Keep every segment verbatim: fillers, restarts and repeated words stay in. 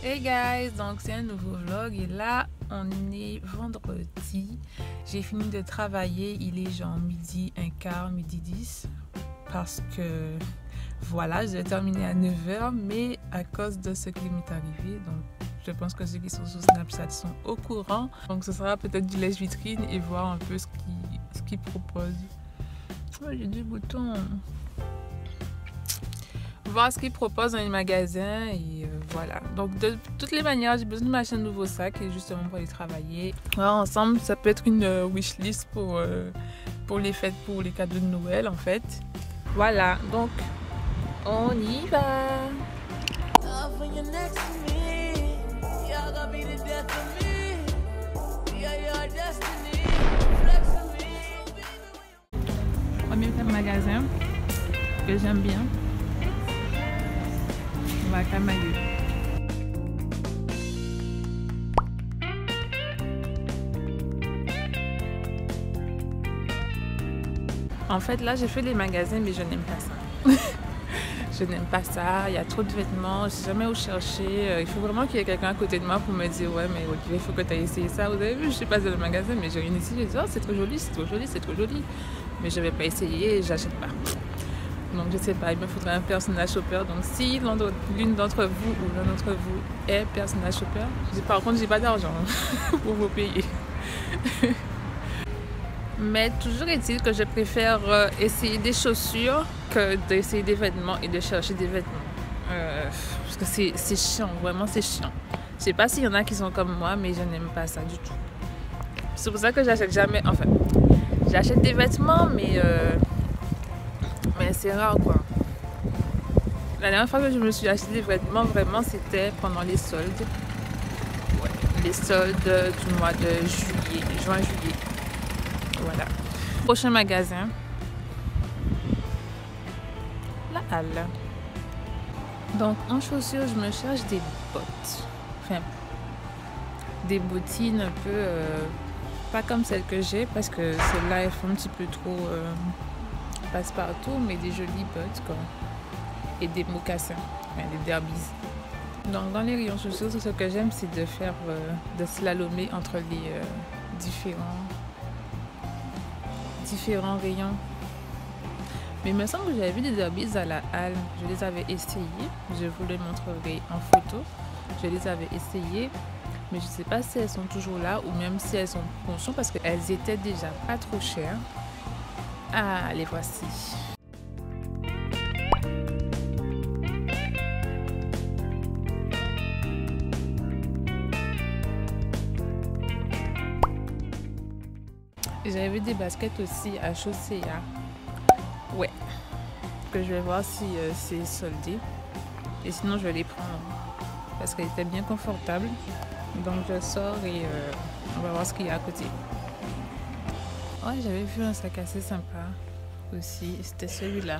Hey guys, donc c'est un nouveau vlog et là on est vendredi. J'ai fini de travailler, il est genre midi un quart, midi dix parce que voilà, je vais terminer à neuf heures mais à cause de ce qui m'est arrivé, donc je pense que ceux qui sont sur Snapchat sont au courant. Donc ce sera peut-être du lèche-vitrine et voir un peu ce qu'ils ce qu'ils proposent. Oh, j'ai du bouton. Voir ce qu'ils proposent dans les magasins et euh, voilà. Donc de toutes les manières, j'ai besoin de m'acheter un nouveau sac et justement pour aller travailler. Alors, ensemble, ça peut être une euh, wishlist pour, euh, pour les fêtes, pour les cadeaux de Noël en fait. Voilà, donc on y va. Premier magasin que j'aime bien. On va à Camailleux. En fait, là, j'ai fait les magasins, mais je n'aime pas ça. Je n'aime pas ça. Il y a trop de vêtements. Je ne sais jamais où chercher. Il faut vraiment qu'il y ait quelqu'un à côté de moi pour me dire ouais, mais Olivier, il faut que tu ailles essayer ça. Vous avez vu, je suis passée dans le magasin, mais j'ai rien ici. Je dis oh, c'est trop joli, c'est trop joli, c'est trop joli. Mais je ne vais pas essayer et j'achète pas. Donc je sais pas, il me faudrait un personnage shopper. Donc si l'une d'entre vous ou l'un d'entre vous est personnage shopper, par contre j'ai pas d'argent pour vous payer. Mais toujours est-il que je préfère essayer des chaussures que d'essayer des vêtements et de chercher des vêtements. Euh, parce que c'est chiant, vraiment c'est chiant. Je sais pas s'il y en a qui sont comme moi, mais je n'aime pas ça du tout. C'est pour ça que j'achète jamais, enfin, j'achète des vêtements, mais... Euh, Mais c'est rare quoi. La dernière fois que je me suis acheté des vêtements, vraiment c'était pendant les soldes. Ouais, les soldes du mois de juillet, juin-juillet. Voilà. Prochain magasin. La Halle. Donc en chaussures, je me cherche des bottes. Enfin, des bottines un peu... Euh, pas comme celles que j'ai parce que celles-là elles font un petit peu trop... Euh, passe-partout, mais des jolies bottes quoi. Et des mocassins, enfin, des derbies. Donc dans les rayons chaussures, ce que j'aime c'est de faire euh, de slalomer entre les euh, différents différents rayons. Mais il me semble que j'avais vu des derbies à la Halle. Je les avais essayées. Je vous les montrerai en photo. Je les avais essayées, mais je ne sais pas si elles sont toujours là ou même si elles sont en promotion parce qu'elles étaient déjà pas trop chères. Ah, les voici. J'avais vu des baskets aussi à Chaussea. Ouais. Que je vais voir si euh, c'est soldé. Et sinon, je vais les prendre. Parce qu'elles étaient bien confortables. Donc, je sors et euh, on va voir ce qu'il y a à côté. Ouais, j'avais vu un sac assez sympa aussi, c'était celui-là.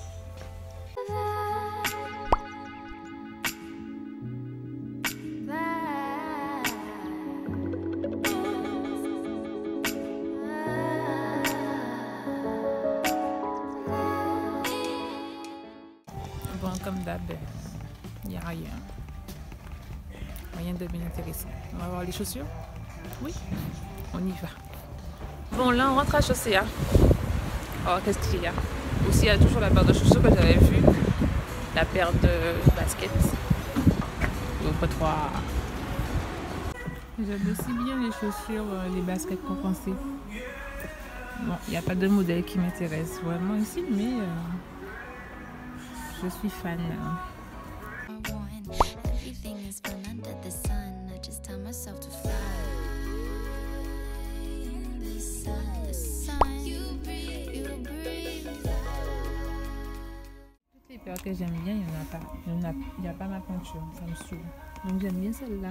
Bon, comme d'hab, il n'y a rien. Rien de bien intéressant. On va voir les chaussures? Oui, on y va. Bon, là on rentre à Chaussea. Oh, qu'est-ce qu'il y a? Aussi, il y a toujours la paire de chaussures que j'avais vue. La paire de baskets. L'autre trois. J'aime aussi bien les chaussures, les baskets compensées. Bon, il n'y a pas de modèle qui m'intéresse vraiment ici, mais euh, je suis fan. Les paires que j'aime bien, il n'y en a pas. Il n'y a, il y a pas ma pointure, ça me saoule. Donc j'aime bien celle-là.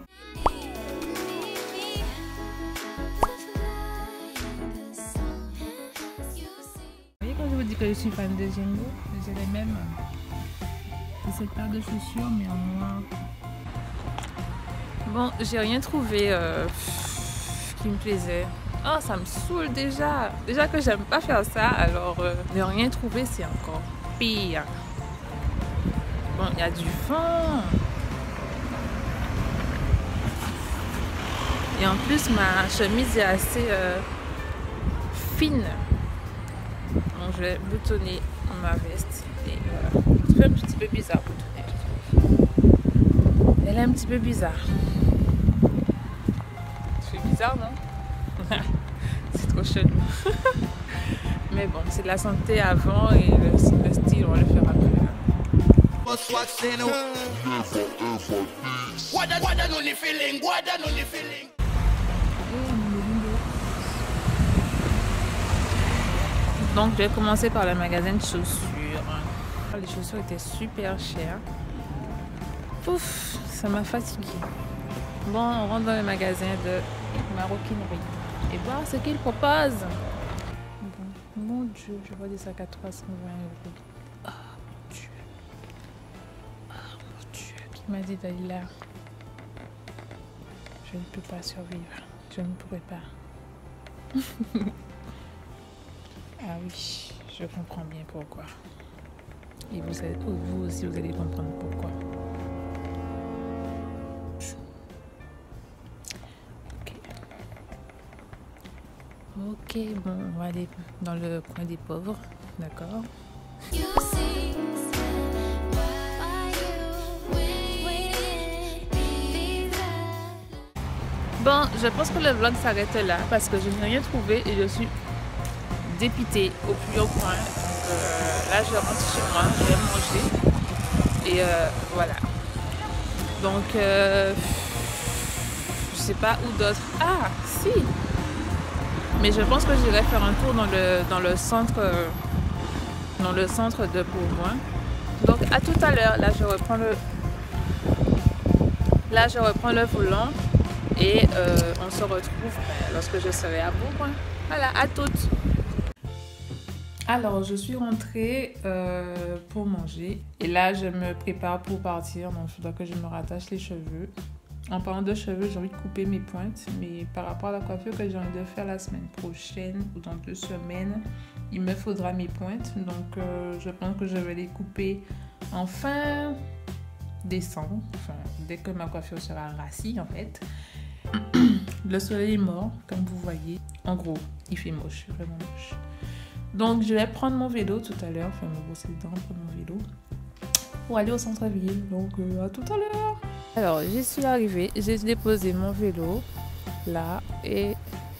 Vous voyez quand je vous dis que je suis fan de Jengo, j'ai les mêmes. C'est cette paire de chaussures mais en noir. Bon, j'ai rien trouvé euh, qui me plaisait. Oh, ça me saoule déjà. Déjà que j'aime pas faire ça, alors euh, ne rien trouver, c'est encore pire. Bon, il y a du vent. Et en plus, ma chemise est assez euh, fine. Donc je vais boutonner ma veste. Et voilà. C'est un petit peu bizarre boutonner. Elle est un petit peu bizarre. C'est bizarre, non? C'est trop chelou. Mais bon, c'est de la santé avant et le, le style, on va le faire après. Donc, je vais commencer par le magasin de chaussures. Les chaussures étaient super chères. Ouf, ça m'a fatiguée. Bon, on rentre dans le magasin de maroquinerie et voir ce qu'ils proposent. Bon, mon Dieu, je vois des sacs à trois cent vingt euros. Oh mon Dieu. Oh mon Dieu. Qui m'a dit d'aller là? Je ne peux pas survivre. Je ne pourrai pas. Ah oui, je comprends bien pourquoi. Et vous, vous aussi, vous allez comprendre pourquoi. Ok. Ok, bon, on va aller dans le coin des pauvres, d'accord? Bon, je pense que le vlog s'arrête là parce que je n'ai rien trouvé et je suis dépitée au plus haut point. Donc, euh, là, je rentre chez moi, je vais manger et euh, voilà. Donc, euh, je sais pas où d'autre. Ah, si. Mais je pense que j'irai faire un tour dans le dans le centre, euh, dans le centre de Bourgoin. Donc, à tout à l'heure. Là, je reprends le, là, je reprends le volant. Et euh, on se retrouve lorsque je serai à Bourgoin. Voilà, à toutes. Alors, je suis rentrée euh, pour manger. Et là, je me prépare pour partir. Donc, il faudra que je me rattache les cheveux. En parlant de cheveux, j'ai envie de couper mes pointes. Mais par rapport à la coiffure que j'ai envie de faire la semaine prochaine ou dans deux semaines, il me faudra mes pointes. Donc, euh, je pense que je vais les couper en fin décembre. Enfin, dès que ma coiffure sera rassie, en fait. Le soleil est mort, comme vous voyez. En gros, il fait moche, vraiment moche. Donc, je vais prendre mon vélo tout à l'heure. Enfin, me brosser les dents, prendre mon vélo pour aller au centre-ville. Donc, euh, à tout à l'heure. Alors, j'y suis arrivée. J'ai déposé mon vélo là et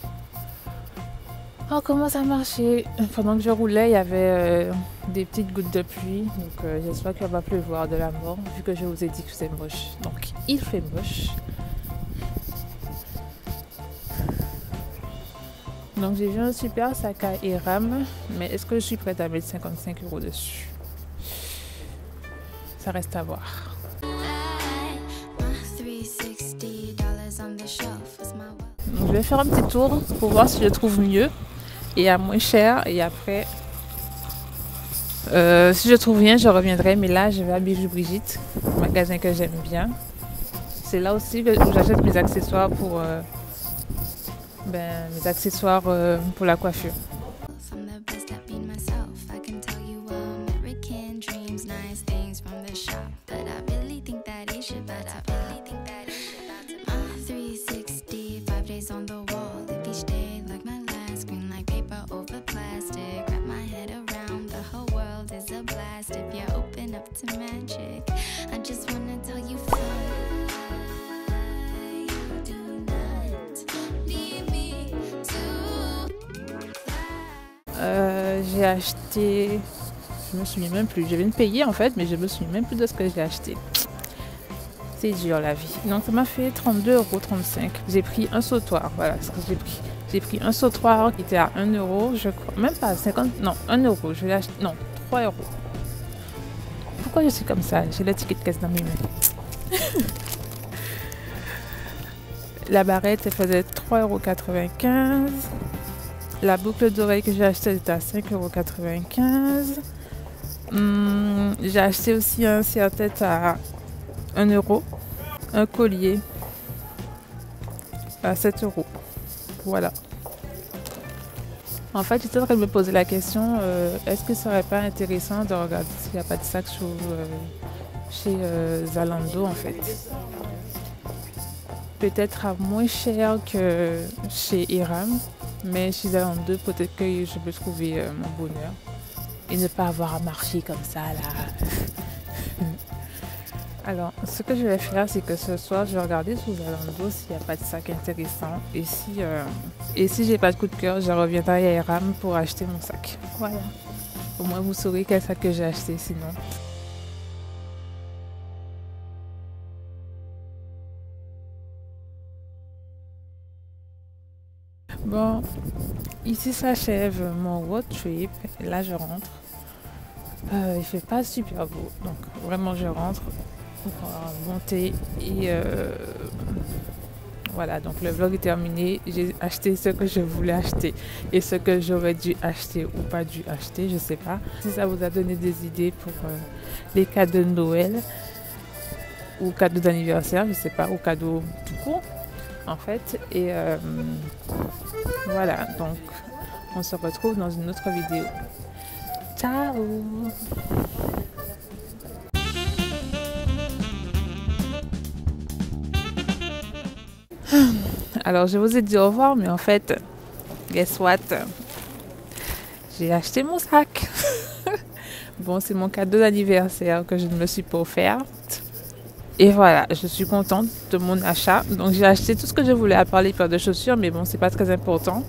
on commence à marcher. Pendant que je roulais, il y avait euh, des petites gouttes de pluie. Donc, euh, j'espère qu'il va pleuvoir de la mort vu que je vous ai dit que c'est moche. Donc, il fait moche. Donc j'ai vu un super sac à Eram, mais est-ce que je suis prête à mettre cinquante-cinq euros dessus? Ça reste à voir. Donc je vais faire un petit tour pour voir si je trouve mieux et à moins cher. Et après, euh, si je trouve rien, je reviendrai. Mais là, je vais à Bijou Brigitte, un magasin que j'aime bien. C'est là aussi où j'achète mes accessoires pour... Euh, Ben, mes accessoires euh, pour la coiffure. Euh, j'ai acheté, je me souviens même plus, je viens de payer en fait, mais je me souviens même plus de ce que j'ai acheté. C'est dur la vie. Donc ça m'a fait trente-deux euros trente-cinq. J'ai pris un sautoir, voilà ce que j'ai pris. J'ai pris un sautoir qui était à un euro, je crois, même pas cinquante, non, un euro, je l'ai acheté, non, trois euros. Pourquoi je suis comme ça? J'ai le ticket de caisse dans mes mains. La barrette, elle faisait trois euros quatre-vingt-quinze. La boucle d'oreille que j'ai achetée était à cinq euros quatre-vingt-quinze. Hum, j'ai acheté aussi un serre-tête à un euro. Un collier à sept euros. Voilà. En fait, j'étais en train de me poser la question, euh, est-ce que ce serait pas intéressant de regarder s'il n'y a pas de sac chez, euh, chez euh, Zalando en fait. peut-être à moins cher que chez Eram, mais chez Zalando, peut-être que je peux trouver euh, mon bonheur et ne pas avoir à marcher comme ça là. Alors, ce que je vais faire, c'est que ce soir, je vais regarder sur Zalando s'il n'y a pas de sac intéressant. Et si, euh, et si j'ai pas de coup de cœur, je reviendrai à Eram pour acheter mon sac. Voilà. Au moins, vous saurez quel sac que j'ai acheté sinon. Bon, ici s'achève mon road trip. Et là, je rentre. Euh, il fait pas super beau, donc vraiment, je rentre pour euh, monter et euh, voilà. Donc le vlog est terminé. J'ai acheté ce que je voulais acheter et ce que j'aurais dû acheter ou pas dû acheter, je sais pas. Si ça vous a donné des idées pour euh, les cadeaux de Noël ou cadeaux d'anniversaire, je sais pas, ou cadeaux tout court en fait. Et euh, voilà, donc on se retrouve dans une autre vidéo. Ciao! Alors je vous ai dit au revoir, mais en fait, guess what? J'ai acheté mon sac. Bon, c'est mon cadeau d'anniversaire que je ne me suis pas offerte. Et voilà, je suis contente de mon achat. Donc j'ai acheté tout ce que je voulais à part les paires de chaussures, mais bon, c'est pas très important.